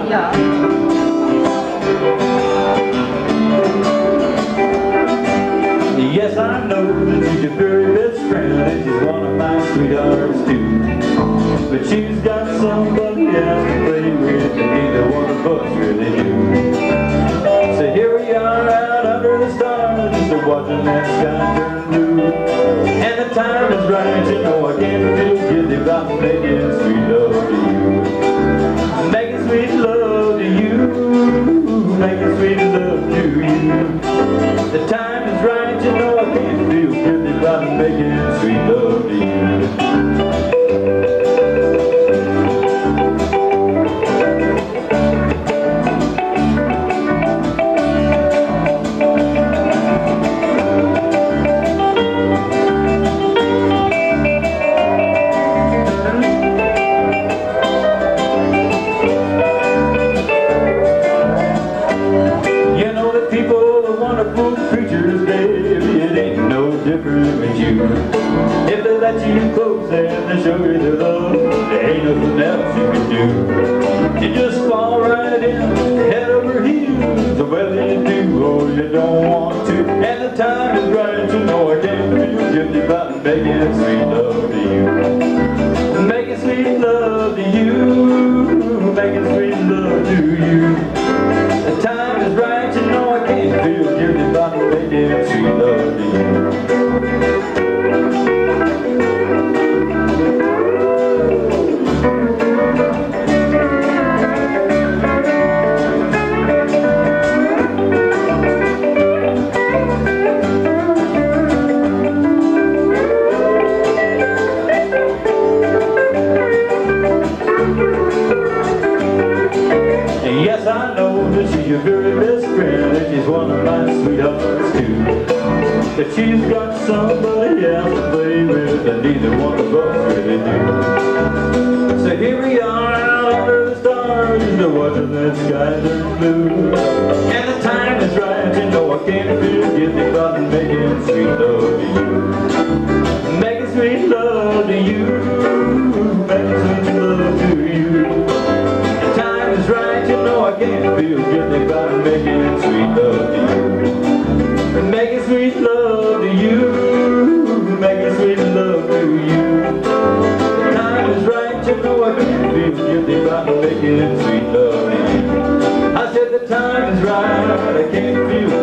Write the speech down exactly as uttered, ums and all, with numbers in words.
Ja. Yes, I know that she's your very best friend, and she's one of my sweethearts too. But she's got somebody else to play with, and neither one of us really do. So here we are out under the stars, just watching that sky turn blue. And the time is right, you know I can't feel guilty about making sweet love to you. Making sweet love to you, making sweet love to you. The time is right, you know I can't feel guilty about making sweet love to you. If they let you close and they show you their love, there ain't nothing else you can do. You just fall right in, head over heels, whether you do or you don't want to. And the time is right, you know I can't feel guilty about making sweet love to you. Making sweet love to you, making sweet love to you. The time is right, you know I can't feel guilty about making sweet love to you. Yes, I know that she's your very best friend, and she's one of my sweethearts too. But she's got somebody else to play with, and neither one of us really do. So here we are out under the stars, just watching that sky turn blue. And the time is right, you know I can't feel guilty about making sweet love to you. Making sweet love to you, making sweet love to you. I can't feel guilty about making sweet love to you. Making sweet love to you, making sweet love to you. The time is right, you know I can't feel guilty about making sweet love to you. I said the time is right, I can't feel